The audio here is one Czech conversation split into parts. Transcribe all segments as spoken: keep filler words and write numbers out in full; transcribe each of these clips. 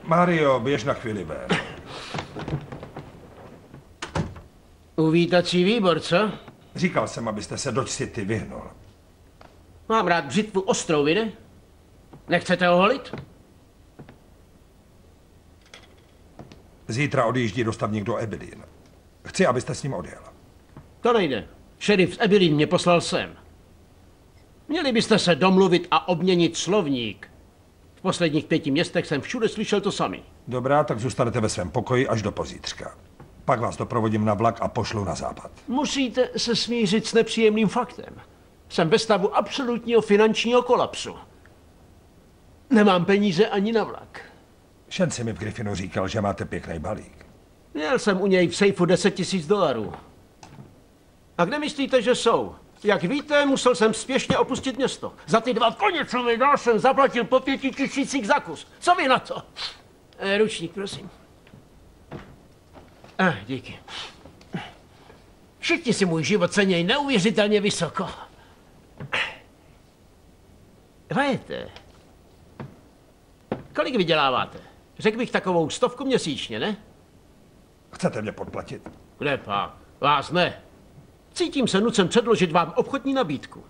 Mario, běž na chvíli ven. Uvítací výbor, co? Říkal jsem, abyste se do City vyhnul. Mám rád břitvu ostrou, vy ne? Nechcete oholit? Zítra odjíždí dostavník do Abilene. Chci, abyste s ním odjel. To nejde. Šerif z Abilene mě poslal sem. Měli byste se domluvit a obměnit slovník. V posledních pěti městech jsem všude slyšel to samý. Dobrá, tak zůstanete ve svém pokoji až do pozítřka. Pak vás doprovodím na vlak a pošlu na západ. Musíte se smířit s nepříjemným faktem. Jsem ve stavu absolutního finančního kolapsu. Nemám peníze ani na vlak. Šen si mi v Griffinu říkal, že máte pěkný balík. Měl jsem u něj v sejfu deset tisíc dolarů. A kde myslíte, že jsou? Jak víte, musel jsem spěšně opustit město. Za ty dva koně, co mi dal, jsem zaplatil po pěti tisících za kus. Co vy na to? E, ručník, prosím. Eh, díky. Všichni si můj život cenějí neuvěřitelně vysoko. Vajete, kolik vyděláváte? Řekl bych takovou stovku měsíčně, ne? Chcete mě podplatit? Kde pak? Vás ne. Cítím se nucen předložit vám obchodní nabídku.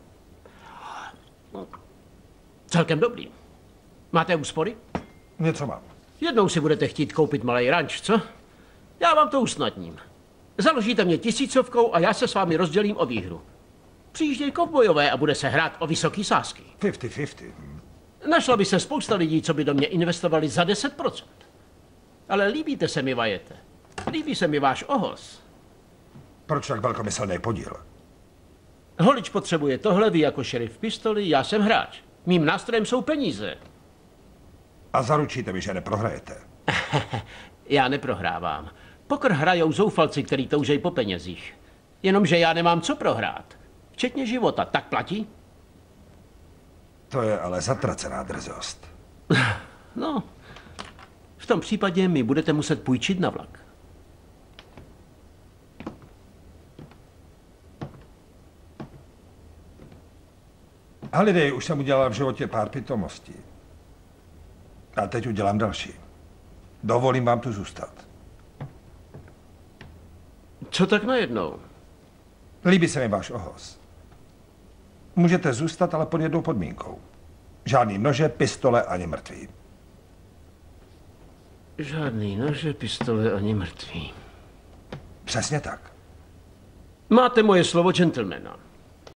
Celkem dobrý. Máte úspory? Něco mám. Jednou si budete chtít koupit malý ranč, co? Já vám to usnadním. Založíte mě tisícovkou a já se s vámi rozdělím o výhru. Přijíždějí kovbojové a bude se hrát o vysoký sázky. padesát padesát. Našla by se spousta lidí, co by do mě investovali za deset procent. Ale líbíte se mi, Vajete. Líbí se mi váš ohos. Proč tak velkomyslný podíl? Holič potřebuje tohle, vy jako šerif pistoli, já jsem hráč. Mým nástrojem jsou peníze. A zaručíte mi, že neprohrajete? Já neprohrávám. Pokr hrajou zoufalci, který toužejí po penězích. Jenomže já nemám co prohrát. Včetně života. Tak platí? To je ale zatracená drzost. No, v tom případě mi budete muset půjčit na vlak. Halliday, už jsem udělal v životě pár pitomostí. A teď udělám další. Dovolím vám tu zůstat. Co tak najednou? Líbí se mi váš ohos. Můžete zůstat, ale pod jednou podmínkou. Žádný nože, pistole ani mrtví. Žádný nože, pistole ani mrtví. Přesně tak. Máte moje slovo gentlemana.